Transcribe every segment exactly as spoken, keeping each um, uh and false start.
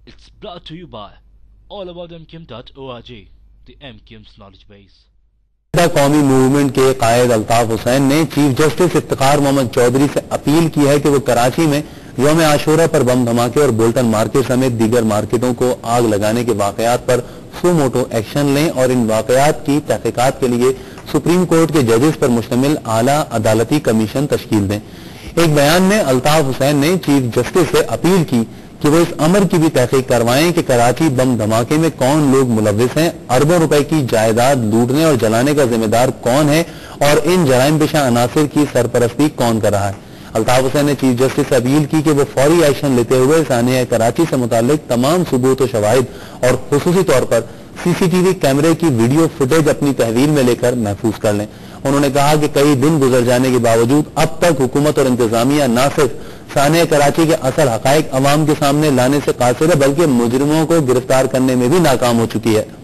It's brought to you by all about m k m dot org, the M K M's knowledge base. कौमी movement के कायद अल्ताफ हुसैन ने chief justice Iftikhar Mohammad Chaudhry से appeal की है कि वो कराची में यौम आशूरा पर बम धमाके और बोल्टन मार्केट समेत दीगर मार्केटों को आग लगाने के वाकयात पर सो मोटो एक्शन लें और इन वाकयात की तहकीकात के लिए सुप्रीम कोर्ट के जजेस पर मुश्तमिल आला अदालती कमीशन तश्कील दें। एक बयान में अल्ताफ हुसैन ने चीफ जस्टिस से अपील की कि वो इस अमर की भी तहकीक करवाएं कि कराची बम धमाके में कौन लोग मुलव्विस हैं, अरबों रुपए की जायदाद लूटने और जलाने का जिम्मेदार कौन है और इन जराइम पेशा अनासिर की सरपरस्ती कौन कर रहा है। अल्ताफ हुसैन ने चीफ जस्टिस से अपील की कि वो फौरी एक्शन लेते हुए सानिया कराची से मुताल्लिक तमाम सबूत व शवाहिद और खुसूसी तौर पर सीसीटीवी कैमरे की वीडियो फुटेज अपनी तहवील में लेकर महफूज कर लें। उन्होंने कहा कि कई दिन गुजर जाने के बावजूद अब तक हुकूमत और इंतजामिया न सिर्फ सानिया कराची के असल हकायक अवाम के सामने लाने से कासिर है बल्कि मुजरिमों को गिरफ्तार करने में भी नाकाम हो चुकी है।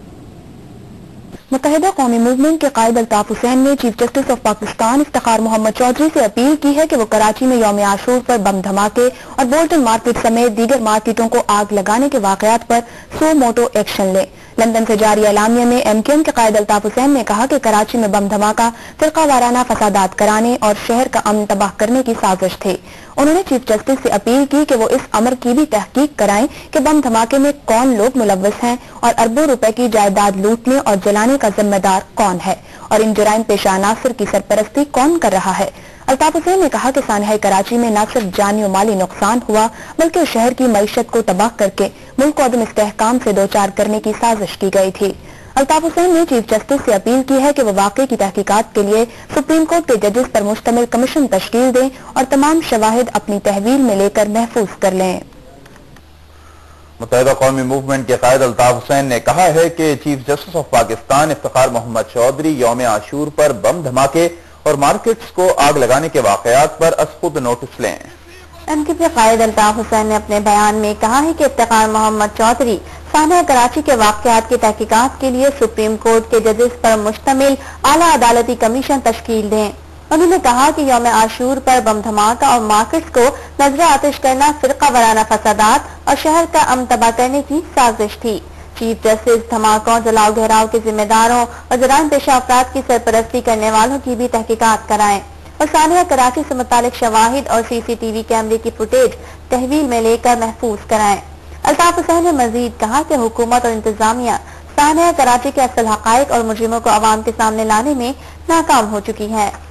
मुत्तहिदा कौमी मूवमेंट के कायद अल्ताफ हुसैन ने chief justice of Pakistan Iftikhar Mohammad Chaudhry से अपील की है कि वो कराची में यौम आशूर पर बम धमाके और बोल्टन मार्केट समेत दीगर मार्केटों को आग लगाने के वाकयात पर सो मोटो एक्शन ले। लंदन से जारी एलामिया में एम के एम के कायद अल्ताफ हुसैन ने कहा कि कराची में बम धमाका फिरका वाराना फसादात कराने और शहर का अमन तबाह करने की साजिश थी। उन्होंने चीफ जस्टिस से अपील की कि वो इस अमर की भी तहकीक कराएं कि बम धमाके में कौन लोग मुलव्विस हैं और अरबों रुपए की जायदाद लूटने और जलाने का जिम्मेदार कौन है और इन जराइम पेशा अनासिर की सरपरस्ती कौन कर रहा है। अल्ताफ हुसैन ने कहा कि सानिया कराची में न सिर्फ जानी और माली नुकसान हुआ बल्कि शहर की मईशत को तबाह करके मुल्क को अदम इस्तेहकाम से दो चार करने की साजिश की गई थी। अल्ताफ हुसैन ने चीफ जस्टिस से अपील की है कि वो वाकये की तहकीकात के लिए सुप्रीम कोर्ट के जजेस पर मुश्तमिल कमीशन तश्कील दें और तमाम शवाहिद अपनी तहवील में लेकर महफूज कर लें। मुत्तहिदा कौमी मूवमेंट के कायद अल्ताफ हुसैन ने कहा है कि chief justice of Pakistan Iftikhar Mohammad Chaudhry यौम आशूर पर बम धमाके और मार्केट्स को आग लगाने के वाकयात पर अस खुद नोटिस लें। एम के पी कायद अल्ताफ हुसैन ने अपने बयान में कहा है कि इफ्तिखार मोहम्मद चौधरी सानिया कराची के वाकयात की तहकीकात के लिए सुप्रीम कोर्ट के जजेस पर मुश्तमिल आला अदालती कमीशन तश्कील दें। उन्होंने कहा कि यौम आशूर पर बम धमाका और मार्केट्स को नजर आतिश करना फिरका वाराना फसादात और शहर का अमन तबाह करने की साजिश थी। चीफ जस्टिस धमाकों, जलाओ घेराव के जिम्मेदारों और जराइम पेशा अफराद की सरपरस्ती करने वालों की भी तहकीकात कराएं और सानिया कराची से मुतालिक शवाहिद और सीसीटीवी कैमरे की फुटेज तहवील में लेकर महफूज कराएं। अल्ताफ हुसैन ने मजीद कहा कि हुकूमत और इंतजामिया सानिया कराची के असल हकायक और मुजरिमों को अवाम के सामने लाने में नाकाम हो चुकी है।